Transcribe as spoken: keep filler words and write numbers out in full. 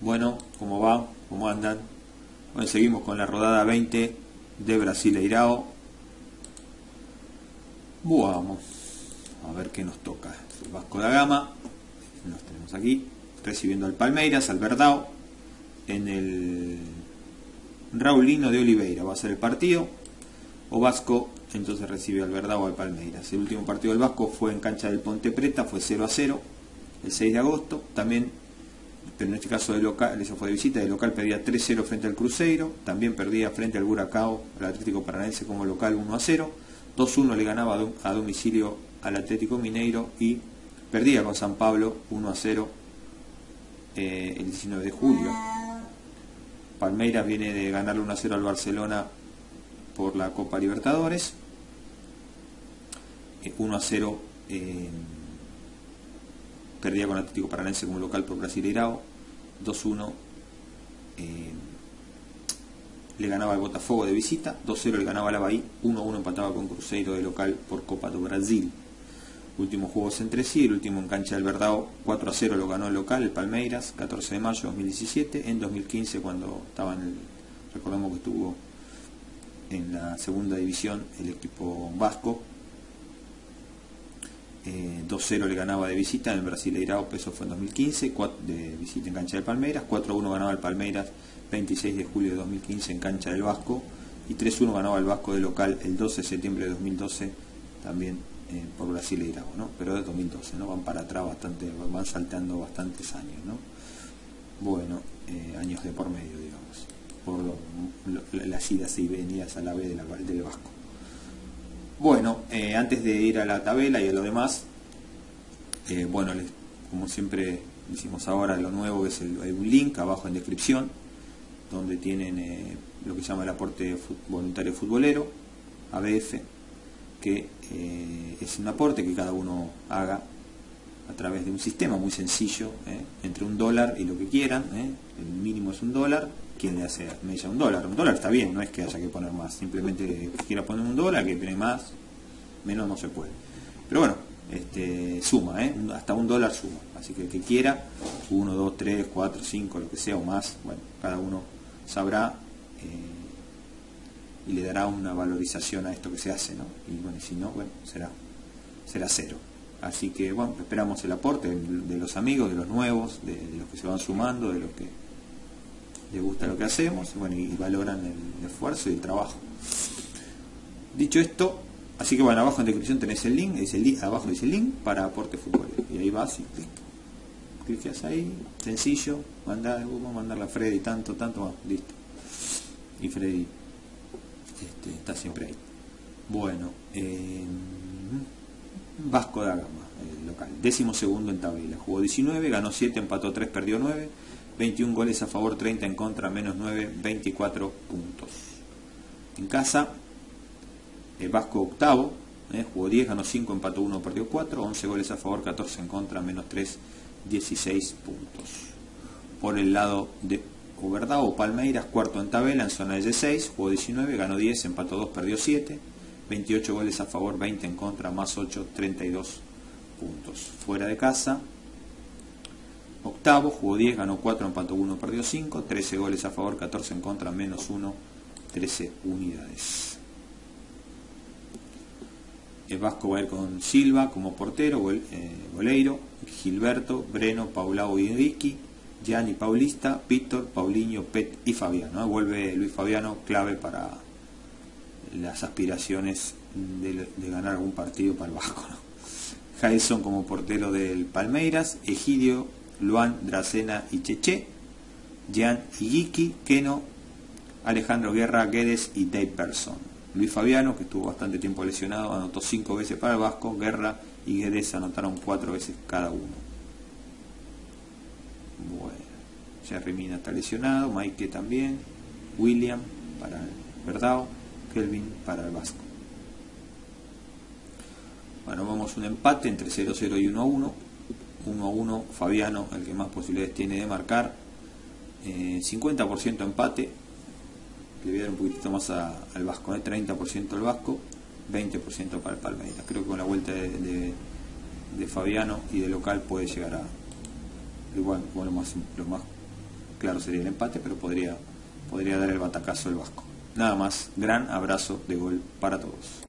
Bueno, ¿cómo va? ¿Cómo andan? Bueno, seguimos con la rodada veinte de Brasileirao. Vamos a ver qué nos toca. El Vasco da Gama, nos tenemos aquí, recibiendo al Palmeiras, al Verdão, en el Raulino de Oliveira. Va a ser el partido. O Vasco entonces recibe al Verdão o al Palmeiras. El último partido del Vasco fue en cancha del Ponte Preta, fue cero a cero, el seis de agosto. También, pero en este caso de local, eso fue de visita, de local perdía tres cero frente al Cruzeiro, también perdía frente al Buracao, el Atlético Paranaense como local uno a cero, dos uno le ganaba a domicilio al Atlético Mineiro y perdía con San Pablo uno a cero eh, el diecinueve de julio. Palmeiras viene de ganarle uno a cero al Barcelona por la Copa Libertadores, eh, uno a cero eh, perdía con Atlético Paranaense como local por Brasileirao, dos uno eh, le ganaba al Botafogo de visita, dos cero le ganaba al Avaí, uno uno empataba con Cruzeiro de local por Copa do Brasil. Últimos juegos entre sí, el último en cancha del Verdão, cuatro a cero lo ganó el local, el Palmeiras, catorce de mayo de dos mil diecisiete, en dos mil quince cuando estaba en el, recordemos que estuvo en la segunda división el equipo vasco, eh, dos cero le ganaba de visita en el Brasileirao, eso fue en dos mil quince, cuatro, de visita en cancha del Palmeiras, cuatro uno ganaba el Palmeiras veintiséis de julio de dos mil quince en cancha del Vasco, y tres uno ganaba el Vasco de local el doce de septiembre de dos mil doce también eh, por Brasileirao, ¿no? Pero de dos mil doce, ¿no? Van para atrás bastante, van saltando bastantes años, ¿no? Bueno, eh, años de por medio, digamos, por lo, lo, las idas y venidas a la B de la, del Vasco. Bueno, eh, antes de ir a la tabela y a lo demás, eh, bueno, les, como siempre hicimos ahora, lo nuevo es el, hay un link abajo en descripción donde tienen eh, lo que se llama el aporte voluntario futbolero, A B F, que eh, es un aporte que cada uno haga a través de un sistema muy sencillo, eh, entre un dólar y lo que quieran, eh, el mínimo es un dólar. ¿Quién le hace? Me dice un dólar, un dólar está bien, no es que haya que poner más, simplemente que quiera poner un dólar, que tiene más, menos no se puede. Pero bueno, este, suma, ¿eh? Hasta un dólar suma, así que el que quiera, uno, dos, tres, cuatro, cinco, lo que sea o más, bueno, cada uno sabrá eh, y le dará una valorización a esto que se hace, ¿no? Y bueno, si no, bueno, será, será cero. Así que bueno, esperamos el aporte de los amigos, de los nuevos, de, de los que se van sumando, de los que les gusta lo que hacemos, bueno, y valoran el esfuerzo y el trabajo. Dicho esto, así que bueno, abajo en descripción tenés el link, dice el link, abajo dice el link para aporte futbolero, y ahí vas y clic, clicas ahí, sencillo, mandar, vamos a mandarle a Freddy tanto, tanto, bueno, listo. Y Freddy este, está siempre ahí. Bueno, eh, Vasco da Gama, el local, décimo segundo en tabela, jugó diecinueve, ganó siete, empató tres, perdió nueve, veintiún goles a favor, treinta en contra, menos nueve, veinticuatro puntos. En casa, el Vasco octavo, eh, jugó diez, ganó cinco, empató uno, perdió cuatro, once goles a favor, catorce en contra, menos tres, dieciséis puntos. Por el lado de Verdão o Palmeiras, cuarto en tabela, en zona de seis, jugó diecinueve, ganó diez, empató dos, perdió siete, veintiocho goles a favor, veinte en contra, más ocho, treinta y dos puntos. Fuera de casa, octavo, jugó diez, ganó cuatro, empató uno, perdió cinco, trece goles a favor, catorce en contra, menos uno, trece unidades. El Vasco va a ir con Silva como portero, gol, eh, Goleiro, Gilberto, Breno, Paulao y Ricky, Gianni Paulista, Víctor, Paulinho, Pet y Fabiano. ¿eh? Vuelve Luis Fabiano, clave para las aspiraciones de, de ganar algún partido para el Vasco, ¿no? Jailson como portero del Palmeiras, Egidio, Luan, Dracena y Cheche, Jean Higuiki, Keno, Alejandro Guerra, Guedes y Dave Persson. Luis Fabiano, que estuvo bastante tiempo lesionado, anotó cinco veces para el Vasco, Guerra y Guedes anotaron cuatro veces cada uno. Bueno, Jerry Mina está lesionado, Maike también, William para el Verdão, Kelvin para el Vasco. Bueno, vamos a un empate entre cero cero y uno uno. uno uno, Fabiano, el que más posibilidades tiene de marcar, eh, cincuenta por ciento empate, le voy a dar un poquitito más a, al Vasco, eh, treinta por ciento al Vasco, veinte por ciento para el Palmeiras. Creo que con la vuelta de, de, de Fabiano y de local puede llegar a igual, bueno, lo más, lo más claro sería el empate, pero podría, podría dar el batacazo el Vasco. Nada más, gran abrazo de gol para todos.